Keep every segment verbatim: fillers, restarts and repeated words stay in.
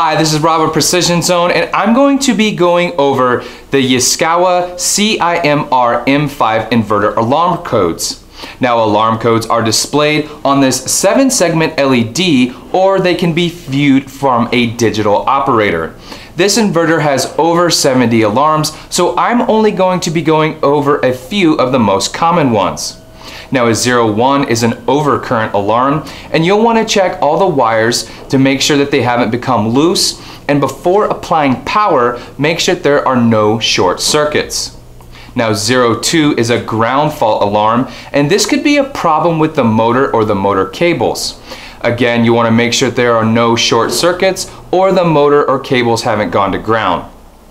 Hi, this is Rob with Precision Zone, and I'm going to be going over the Yaskawa C I M R M five inverter alarm codes. Now, alarm codes are displayed on this seven segment L E D, or they can be viewed from a digital operator. This inverter has over seventy alarms, so I'm only going to be going over a few of the most common ones. Now, a zero one is an overcurrent alarm, and you'll want to check all the wires to make sure that they haven't become loose, and before applying power, make sure there are no short circuits. Now, zero two is a ground fault alarm, and this could be a problem with the motor or the motor cables. Again, you want to make sure there are no short circuits or the motor or cables haven't gone to ground.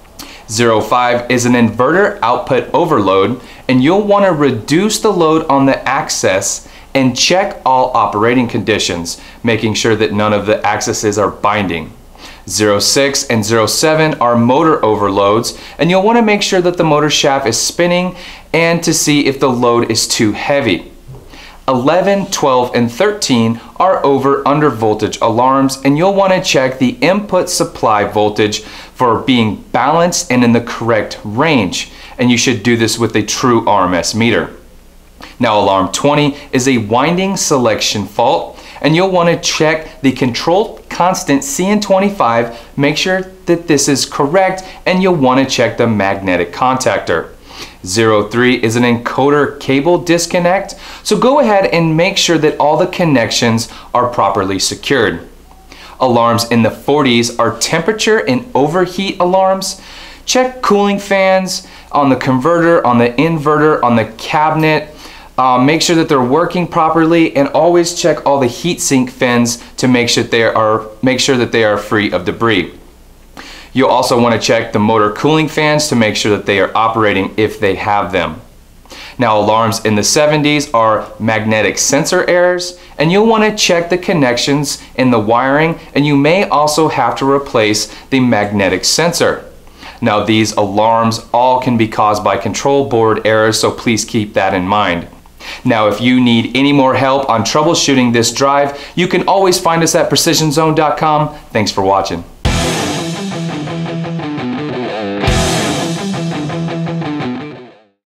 zero five is an inverter output overload, and you'll want to reduce the load on the access and check all operating conditions, making sure that none of the accesses are binding. zero six and zero seven are motor overloads, and you'll want to make sure that the motor shaft is spinning and to see if the load is too heavy. eleven, twelve, and thirteen are over under voltage alarms, and you'll want to check the input supply voltage for being balanced and in the correct range, and you should do this with a true R M S meter. Now, alarm twenty is a winding selection fault, and you'll want to check the control constant C N twenty-five, make sure that this is correct, and you'll want to check the magnetic contactor. zero three is an encoder cable disconnect, so go ahead and make sure that all the connections are properly secured. Alarms in the forties are temperature and overheat alarms. Check cooling fans on the converter, on the inverter, on the cabinet. Uh, make sure that they're working properly, and always check all the heatsink fins to make sure they are make sure that they are free of debris. You'll also want to check the motor cooling fans to make sure that they are operating if they have them. Now, alarms in the seventies are magnetic sensor errors, and you'll want to check the connections in the wiring, and you may also have to replace the magnetic sensor. Now, these alarms all can be caused by control board errors, so please keep that in mind. Now, if you need any more help on troubleshooting this drive, you can always find us at precision zone dot com. Thanks for watching.